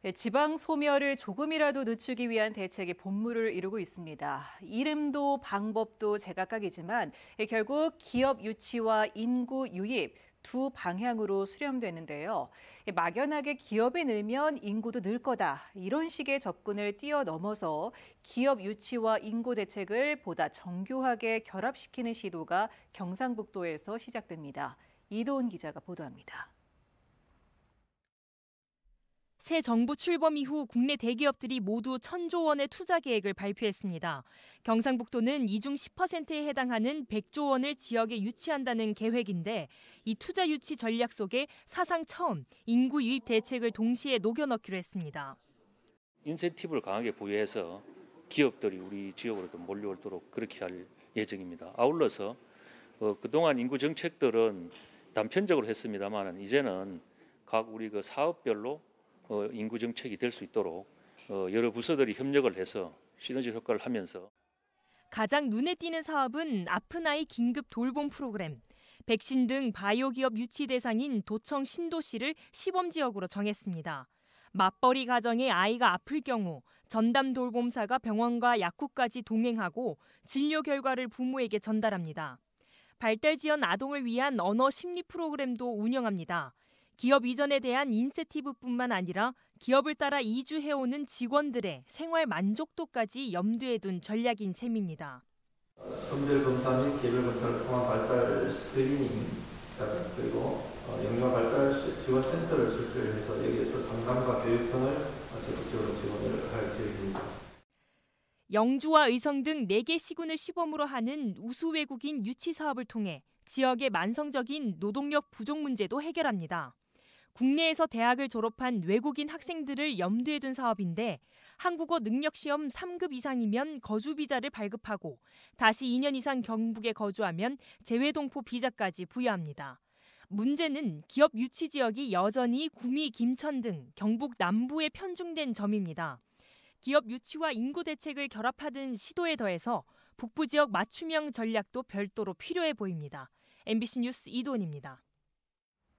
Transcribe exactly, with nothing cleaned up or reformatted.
네, 지방 소멸을 조금이라도 늦추기 위한 대책이 본물을 이루고 있습니다. 이름도 방법도 제각각이지만 결국 기업 유치와 인구 유입 두 방향으로 수렴되는데요. 막연하게 기업이 늘면 인구도 늘 거다. 이런 식의 접근을 뛰어넘어서 기업 유치와 인구 대책을 보다 정교하게 결합시키는 시도가 경상북도에서 시작됩니다. 이도훈 기자가 보도합니다. 새 정부 출범 이후 국내 대기업들이 모두 천조 원의 투자 계획을 발표했습니다. 경상북도는 이 중 십 퍼센트에 해당하는 백조 원을 지역에 유치한다는 계획인데 이 투자 유치 전략 속에 사상 처음 인구 유입 대책을 동시에 녹여넣기로 했습니다. 인센티브를 강하게 부여해서 기업들이 우리 지역으로 좀 몰려오도록 그렇게 할 예정입니다. 아울러서 어, 그동안 인구 정책들은 단편적으로 했습니다만 이제는 각 우리 그 사업별로 어, 인구 정책이 될 수 있도록 어, 여러 부서들이 협력을 해서 시너지 효과를 하면서 가장 눈에 띄는 사업은 아픈 아이 긴급 돌봄 프로그램. 백신 등 바이오 기업 유치 대상인 도청 신도시를 시범 지역으로 정했습니다. 맞벌이 가정에 아이가 아플 경우 전담 돌봄사가 병원과 약국까지 동행하고 진료 결과를 부모에게 전달합니다. 발달 지연 아동을 위한 언어 심리 프로그램도 운영합니다. 기업 이전에 대한 인센티브뿐만 아니라 기업을 따라 이주해오는 직원들의 생활 만족도까지 염두에 둔 전략인 셈입니다. 선별 검사 및 개별 검사를 통한 발달 스크리닝 그리고 영유아 발달 지원 센터를 설치해서 여기에서 상담과 교육 등을 적극적으로 지원을 할 계획입니다. 영주와 의성 등 네 개 시군을 시범으로 하는 우수 외국인 유치 사업을 통해 지역의 만성적인 노동력 부족 문제도 해결합니다. 국내에서 대학을 졸업한 외국인 학생들을 염두에 둔 사업인데 한국어 능력시험 삼 급 이상이면 거주 비자를 발급하고 다시 이 년 이상 경북에 거주하면 재외동포 비자까지 부여합니다. 문제는 기업 유치 지역이 여전히 구미, 김천 등 경북 남부에 편중된 점입니다. 기업 유치와 인구 대책을 결합하던 시도에 더해서 북부 지역 맞춤형 전략도 별도로 필요해 보입니다. 엠비씨 뉴스 이도훈입니다.